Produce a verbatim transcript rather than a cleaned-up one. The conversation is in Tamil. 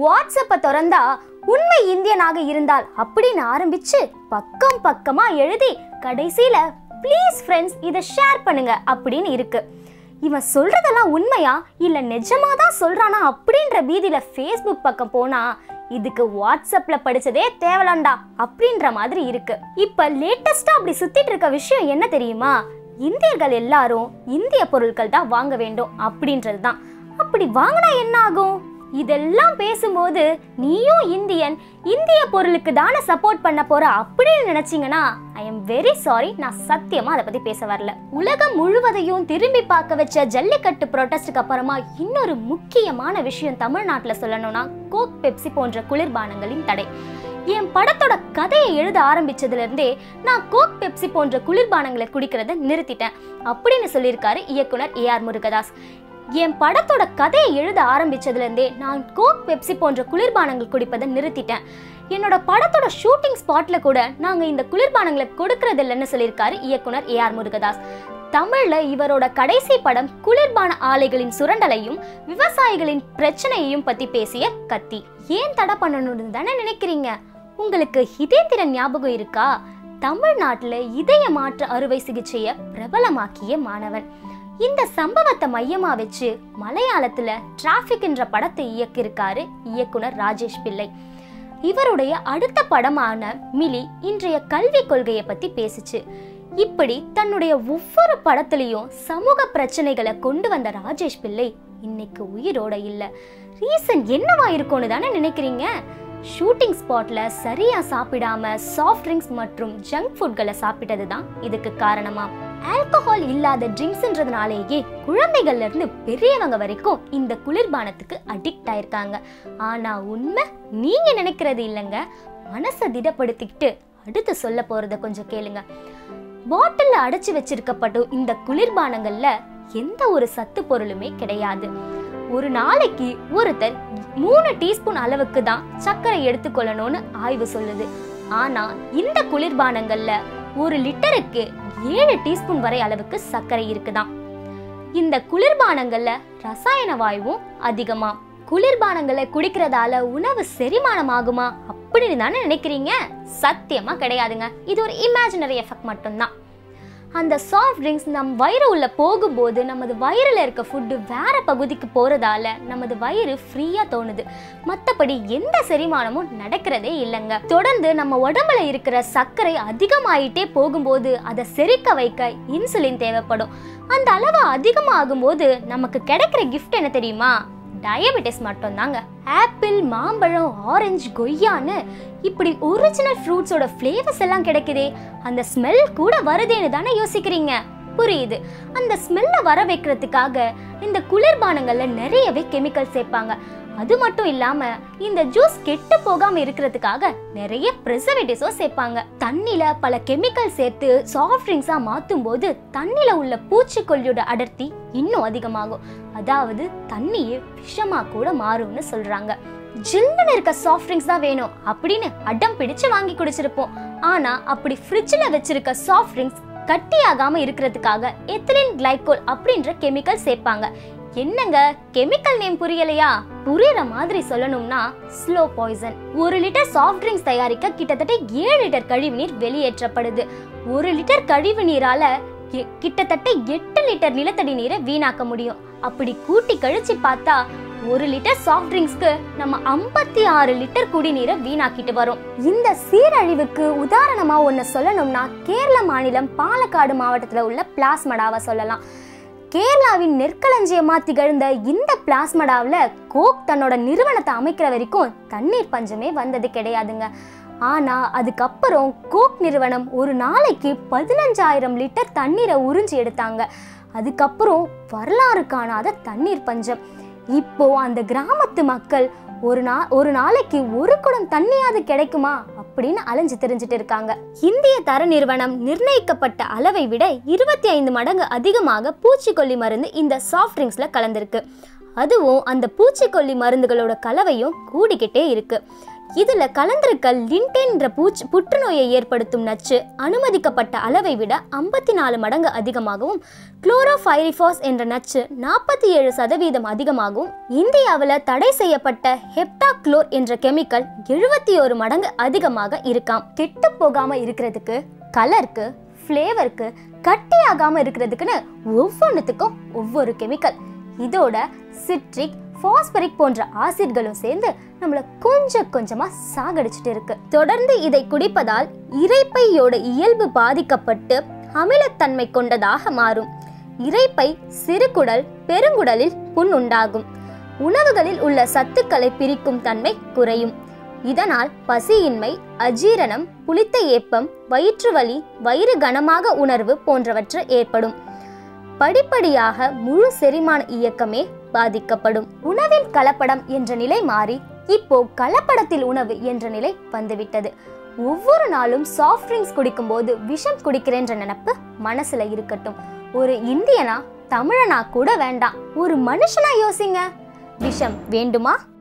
வாட்ஸ்அப்பை திறந்தா உண்மை இந்தியனாக இருந்தால் அப்படின்னு ஆரம்பிச்சு பக்கம் பக்கமா எழுதி கடைசியில ப்ளீஸ் ஃப்ரெண்ட்ஸ் இதை ஷேர் பண்ணுங்க அப்படின்னு இருக்கு. இவன் சொல்றதெல்லாம் உண்மையா இல்ல நிஜமாதான் சொல்றானா அப்படின்ற பீதியில ஃபேஸ்புக் பக்கம் போனா இதுக்கு வாட்ஸ்அப்ல படிச்சதே தேவலாண்டா அப்படின்ற மாதிரி இருக்கு. இப்ப லேட்டஸ்டா அப்படி சுத்திட்டு இருக்க விஷயம் என்ன தெரியுமா? இந்தியர்கள் எல்லாரும் இந்திய பொருட்கள் தான் வாங்க வேண்டும் அப்படின்றது தான். அப்படி வாங்கினா என்ன ஆகும்? இதெல்லாம் பேசும்போது நீயும் இந்தியன், இந்திய பொருளுக்கு தானே சப்போர்ட் பண்ண போற அப்படின்னு நினைச்சீங்கன்னா ஐ எம் வெரி சாரி, நான் சத்தியமா அதை பத்தி பேச வரல. உலகம் முழுவதையும் திரும்பி பார்க்க வச்ச ஜல்லிக்கட்டு ப்ரொடெஸ்டுக்கு அப்புறமா இன்னொரு முக்கியமான விஷயம் தமிழ்நாட்டுல சொல்லணும்னா கோக் பெப்சி போன்ற குளிர்பானங்களின் தடை. என் படத்தோட கதையை எழுத ஆரம்பிச்சதுல இருந்தே நான் கோக் பெப்சி போன்ற குளிர்பானங்களை குடிக்கிறத நிறுத்திட்டேன் அப்படின்னு சொல்லியிருக்காரு இயக்குனர் ஏ ஆர் முருகதாஸ். என் படத்தோட கதையை எழுத ஆரம்பிச்சதுல இருந்தே நான் கோக் பெப்சி போன்ற குளிர்பானங்கள் குடிப்பதை நிறுத்திட்டேன். என்னோட படத்தோட ஷூட்டிங் ஸ்பாட்ல கூட நாங்க இந்த குளிர்பானங்களை கொடுக்கறது இல்லைன்னு சொல்லியிருக்காரு இயக்குனர் ஏ ஆர் முருகதாஸ். தமிழ்ல இவரோட கடைசி படம் குளிர்பான ஆலைகளின் சுரண்டலையும் விவசாயிகளின் பிரச்சனையையும் பத்தி பேசிய கத்தி. ஏன் தடை பண்ணணும்னு தானே நினைக்கிறீங்க? உங்களுக்கு இதயத்திறன் ஞாபகம் இருக்கா? தமிழ்நாட்டுல இதய மாற்று அறுவை சிகிச்சையை பிரபலமாக்கிய மாணவன். இந்த சம்பவத்தை மையமா வச்சு மலையாளத்துல டிராபிக் என்ற படத்தை இயக்கியிருக்காரு இயக்குனர் ராஜேஷ் பிள்ளை. இவருடைய அடுத்த படமான மிலி இன்றைய கல்வி கொள்கையை பத்தி பேசிச்சு. இப்படி தன்னுடைய ஒவ்வொரு படத்திலையும் சமூக பிரச்சனைகளை கொண்டு வந்த ராஜேஷ் பிள்ளை இன்னைக்கு உயிரோட இல்ல. ரீசன் என்னவா இருக்கும்னு தானே நினைக்கிறீங்க? ஷூட்டிங் ஸ்பாட்ல சரியா சாப்பிடாம சாஃப்ட் ட்ரிங்க்ஸ் மற்றும் ஜங்க் ஃபுட்களை சாப்பிட்டது தான் இதுக்கு காரணமா. ஆல்கஹால் இல்லாத ட்ரிங்க்ஸ்ன்றதுனாலேயே குழந்தைகள்ல இருந்து பெரியவங்க வரைக்கும் இந்த குளிர்பானத்துக்கு அடிக்ட் ஆயிருக்காங்க. ஆனா உண்மை நீங்க நினைக்கிறது இல்லைங்க. மனசை திடப்படுத்திக்கிட்டு அடுத்து சொல்ல போறத கொஞ்சம் கேளுங்க. பாட்டில்ல அடைச்சு வச்சிருக்கப்பட்ட இந்த குளிர்பானங்கள்ல எந்த ஒரு சத்து பொருளுமே கிடையாது. ஒரு நாளைக்கு ஒருத்தர் மூணு டீஸ்பூன் அளவுக்கு தான் சர்க்கரை எடுத்துக்கொள்ளணும்னு ஆய்வு சொல்லுது. ஆனா இந்த குளிர்பானங்கள்ல ஒரு லிட்டருக்கு ஏழு டீஸ்பூன் வரை அளவுக்கு சர்க்கரை இருக்குதான். இந்த குளிர்பானங்கள்ல ரசாயன வாயுவும் அதிகமா. குளிர்பானங்களை குடிக்கிறதால உணவு செரிமானம் ஆகுமா அப்படின்னு தானே நினைக்கிறீங்க? சத்தியமா கிடையாதுங்க. இது ஒரு இமேஜினரி எஃபெக்ட் மட்டும்தான். அந்த சாஃப்ட் ட்ரிங்க்ஸ் நம் வயிறு உள்ள போகும்போது நமது வயிறுல இருக்க ஃபுட்டு வேற பகுதிக்கு போறதால நமது வயிறு ஃப்ரீயா தோணுது. மற்றபடி எந்த செரிமானமும் நடக்கிறதே இல்லைங்க. தொடர்ந்து நம்ம உடம்புல இருக்கிற சர்க்கரை அதிகமாயிட்டே போகும்போது அதை செரிக்க வைக்க இன்சுலின் தேவைப்படும். அந்த அளவு அதிகமாகும் போது நமக்கு கிடைக்கிற கிஃப்ட் என்ன தெரியுமா? டயபெட்டிஸ் மட்டும் தாங்க. ஆப்பிள், மாம்பழம், ஆரஞ்சு, கொய்யான்னு இப்படி ஒரிஜினல் ஃப்ரூட்ஸோட ஃப்ளேவர்ஸ் எல்லாம் கிடைக்குதே, அந்த ஸ்மெல் கூட வருதேன்னு தானே யோசிக்கிறீங்க? புரியுது. அந்த ஸ்மெல்ல வர வைக்கிறதுக்காக இந்த குளிர்பானங்கள்ல நிறையவே கெமிக்கல் சேர்ப்பாங்க. அது மட்டும் இல்லாம இந்த ஜூஸ் கெட்டு போகாம இருக்கிறதுக்காக நிறைய ப்ரிசர்வேட்டிவ்ஸும் சேர்ப்பாங்க. தண்ணில பல கெமிக்கல் சேர்த்து சாஃப்ட் ட்ரிங்க்ஸா மாத்தும் போது தண்ணில உள்ள பூச்சிக்கொல்லியோட அடர்த்தி இன்னும் அதிகமாகும். அதாவது தண்ணியே விஷமா கூட மாறும்னு சொல்றாங்க. ஜில்லுன்னு இருக்க சாஃப்ட் ட்ரிங்க்ஸ் தான் வேணும் அப்படின்னு அடம் பிடிச்சு வாங்கி குடிச்சிருப்போம். ஆனா அப்படி ஃப்ரிட்ஜ்ல வச்சிருக்க சாஃப்ட் ட்ரிங்க்ஸ் கட்டியாகாம இருக்கிறதுக்காக எத்திலின் கிளைகோல் அப்படின்ற கெமிக்கல் சேர்ப்பாங்க. என்னங்க கெமிக்கல் நேம் புரியலையா? புரியற மாதிரி சொல்லணும்னா ஸ்லோ பாய்சன். ஒரு லிட்டர் சாஃப்ட் ட்ரிங்க்ஸ் தயாரிக்க கிட்டத்தட்ட ஏழு லிட்டர் கழிவுநீர் வெளியேற்றப்படுது. ஒரு லிட்டர் கழிவு நீரால கிட்டத்தட்ட எட்டு லிட்டர் நிலத்தடி நீரை வீணாக்க முடியும். அப்படி கூட்டி கழிச்சு பார்த்தா ஒரு லிட்டர் சாஃப்ட் ட்ரிங்க்ஸ்க்கு நம்ம ஐம்பத்தி ஆறு லிட்டர் குடிநீரை வீணாக்கிட்டு வரும். இந்த சீரழிவுக்கு உதாரணமா ஒன்னு சொல்லணும்னா கேரள மாநிலம் பாலக்காடு மாவட்டத்துல உள்ள பிளாஸ்மடாவை சொல்லலாம். கேரளாவின் நெற்களஞ்சியமா திகழ்ந்த இந்த பிளாஸ்மடாவில் கோக் தன்னோட நிறுவனத்தை அமைக்கிற வரைக்கும் தண்ணீர் பஞ்சமே வந்தது கிடையாதுங்க. ஆனா அதுக்கப்புறம் கோக் நிறுவனம் ஒரு நாளைக்கு பதினஞ்சாயிரம் லிட்டர் தண்ணீரை உறிஞ்சி எடுத்தாங்க. அதுக்கப்புறம் வரலாறு காணாத தண்ணீர் பஞ்சம். இப்போ அந்த கிராமத்து மக்கள் ஒரு நா ஒரு நாளைக்கு ஒரு குடம் தண்ணியாவது கிடைக்குமா அப்படின்னு அலைஞ்சு தெரிஞ்சுட்டு இருக்காங்க. இந்திய தர நிறுவனம் நிர்ணயிக்கப்பட்ட அளவை விட இருபத்தி ஐந்து மடங்கு அதிகமாக பூச்சிக்கொல்லி மருந்து இந்த சாஃப்ட் ட்ரிங்க்ஸ்ல கலந்திருக்கு. அதுவும் அந்த பூச்சிக்கொல்லி மருந்துகளோட கலவையும் கூடிக்கிட்டே இருக்கு. இதுல கலந்திருக்க லிண்டேன் என்ற பூச்சி புற்றுநோயை ஏற்படுத்தும் நச்சு அனுமதிக்கப்பட்ட அளவை விட ஐம்பத்தி நாலு மடங்கு அதிகமாகவும், குளோரோபைரிபாஸ் என்ற நச்சு நாற்பத்தி ஏழு சதவீதம் அதிகமாகவும், இந்தியாவில் தடை செய்யப்பட்ட ஹெப்டாக்ளோர் என்ற கெமிக்கல் எழுபத்தி ஒரு மடங்கு அதிகமாக இருக்காம். கெட்டு போகாம இருக்கிறதுக்கு, கலருக்கு, ஃப்ளேவருக்கு, கட்டி ஆகாம இருக்கிறதுக்குன்னு ஒவ்வொன்றுத்துக்கும் ஒவ்வொரு கெமிக்கல். இதோட சிட்ரிக், பாஸ்பரிக் போன்ற ஆசிட்களும் சேர்ந்து நம்மள கொஞ்சம் கொஞ்சமா சாகடிச்சிட்டு இருக்கு. தொடர்ந்து இதை குடிப்பதால் இரைப்பையோட இயல்பு பாதிக்கப்பட்டு அமிலத்தன்மை கொண்டதாக மாறும். இரைப்பை, சிறுகுடல், பெருங்குடலில் புண் உண்டாகும். உணவுகளில் உள்ள சத்துக்களை பிரிக்கும் தன்மை குறையும். இதனால் பசியின்மை, அஜீரணம், புளித்த ஏப்பம், வயிற்று வலி, வயிறு கனமாக உணர்வு போன்றவற்றை ஏற்படும். படிப்படியாக முழு செரிமான இயக்கமே பாதிக்கப்படும். உணவில் கலப்படம் என்ற நிலை மாறி இப்போ கலப்படத்தில் உணவு என்ற நிலை வந்துவிட்டது. ஒவ்வொரு நாளும் சாஃப்ட் ட்ரிங்க்ஸ் குடிக்கும் போது விஷம் குடிக்கிறேன்ற நினைப்பு மனசுல இருக்கட்டும். ஒரு இந்தியனா, தமிழனா கூட வேண்டாம், ஒரு மனுஷனா யோசிங்க. விஷம் வேண்டுமா?